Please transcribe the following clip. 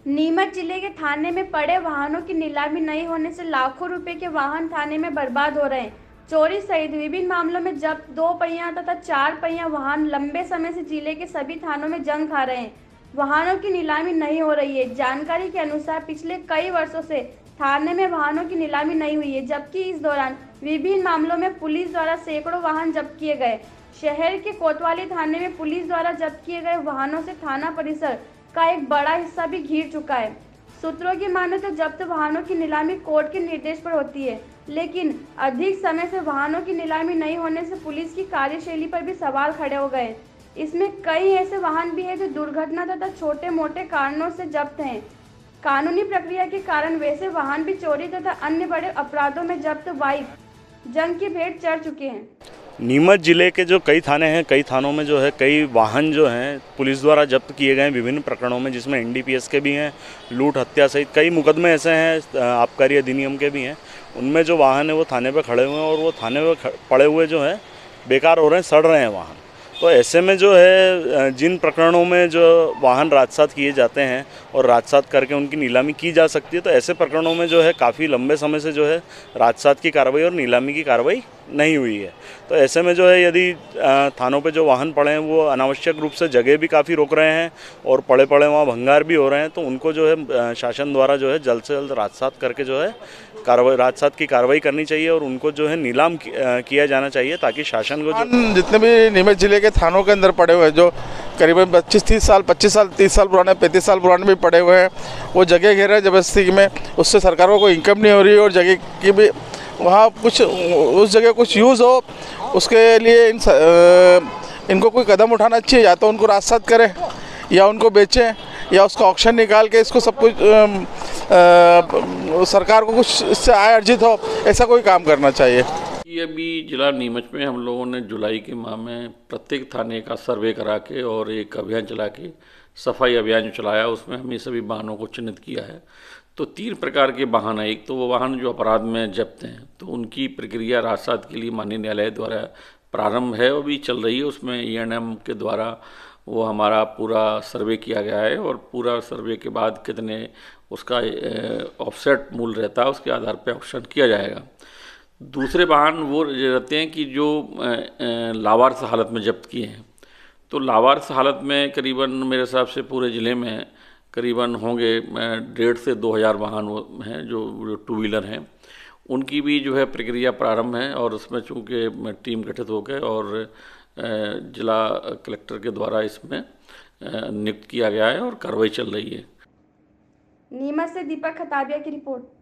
नीमच जिले के थाने में पड़े वाहनों की नीलामी नहीं होने से लाखों रुपए के वाहन थाने में बर्बाद हो रहे हैं। चोरी सहित विभिन्न मामलों में जब्त 2 पहिया तथा 4 पहिया वाहन लंबे समय से जिले के सभी थानों में जंग खा रहे हैं। वाहनों की नीलामी नहीं हो रही है। जानकारी के अनुसार पिछले कई वर्षों से थाने में वाहनों की नीलामी नहीं हुई है, जबकि इस दौरान विभिन्न मामलों में पुलिस द्वारा सैकड़ों वाहन जब्त किए गए। शहर के कोतवाली थाने में पुलिस द्वारा जब्त किए गए वाहनों से थाना परिसर का एक बड़ा हिस्सा भी घिर चुका है। सूत्रों की माने तो जब्त वाहनों की नीलामी कोर्ट के निर्देश पर होती है, लेकिन अधिक समय से वाहनों की नीलामी नहीं होने से पुलिस की कार्यशैली पर भी सवाल खड़े हो गए। इसमें कई ऐसे वाहन भी हैं जो दुर्घटना तथा छोटे मोटे कारणों से जब्त हैं। कानूनी प्रक्रिया के कारण वैसे वाहन भी चोरी तथा अन्य बड़े अपराधों में जब्त बाइक जंग की भेंट चढ़ चुके हैं। नीमच जिले के जो कई थाने हैं, कई थानों में जो है कई वाहन जो हैं पुलिस द्वारा जब्त किए गए हैं विभिन्न प्रकरणों में, जिसमें एनडीपीएस के भी हैं, लूट हत्या सहित कई मुकदमे ऐसे हैं आबकारी अधिनियम के भी हैं। उनमें जो वाहन है वो थाने पे खड़े हुए हैं और वो थाने पे पड़े हुए जो है बेकार हो रहे हैं, सड़ रहे हैं वाहन। तो ऐसे में जो है जिन प्रकरणों में जो वाहन राजसात किए जाते हैं और राजसात करके उनकी नीलामी की जा सकती है, तो ऐसे प्रकरणों में जो है काफ़ी लंबे समय से जो है राजसात की कार्रवाई और नीलामी की कार्रवाई नहीं हुई है। तो ऐसे में जो है यदि थानों पे जो वाहन पड़े हैं वो अनावश्यक रूप से जगह भी काफ़ी रोक रहे हैं और पड़े पड़े वहाँ भंगार भी हो रहे हैं, तो उनको जो है शासन द्वारा जो है जल्द से जल्द राजसात करके जो है कार्रवाई राजसात की कार्रवाई करनी चाहिए और उनको जो है नीलाम किया जाना चाहिए, ताकि शासन को जो जितने भी नीमच जिले के थानों के अंदर पड़े हुए हैं, जो करीबन 25-30 साल 25 साल 30 साल पुराने 35 साल पुराने भी पड़े हुए हैं, वो जगह घेर रहे हैं जबरदस्ती में। उससे सरकार को कोई इनकम नहीं हो रही है और जगह की भी वहाँ कुछ उस जगह कुछ यूज़ हो, उसके लिए इनको कोई कदम उठाना चाहिए। या तो उनको राजसात करें या उनको बेचें या उसका ऑक्शन निकाल के इसको सब कुछ सरकार को कुछ इससे आय अर्जित हो, ऐसा कोई काम करना चाहिए। ये अभी जिला नीमच में हम लोगों ने जुलाई के माह में प्रत्येक थाने का सर्वे करा के और एक अभियान चला के सफाई अभियान जो चलाया, उसमें हमने सभी वाहनों को चिन्हित किया है। तो 3 प्रकार के वाहन हैं। एक तो वो वाहन जो अपराध में जब्त हैं, तो उनकी प्रक्रिया राजसात के लिए माननीय न्यायालय द्वारा प्रारंभ है और भी चल रही है। उसमें ENM के द्वारा वो हमारा पूरा सर्वे किया गया है और पूरा सर्वे के बाद कितने उसका ऑफसेट मूल्य रहता है, उसके आधार पर ऑक्शन किया जाएगा। दूसरे वाहन वो रहते हैं कि जो लावारिस हालत में जब्त किए हैं। तो लावारिस हालत में करीबन मेरे हिसाब से पूरे ज़िले में करीबन होंगे 1,500 से 2,000 वाहन हैं जो 2 व्हीलर हैं। उनकी भी जो है प्रक्रिया प्रारंभ है और उसमें चूँकि टीम गठित हो गए और जिला कलेक्टर के द्वारा इसमें नियुक्त किया गया है और कार्रवाई चल रही है। नीमच से दीपक खताबिया की रिपोर्ट।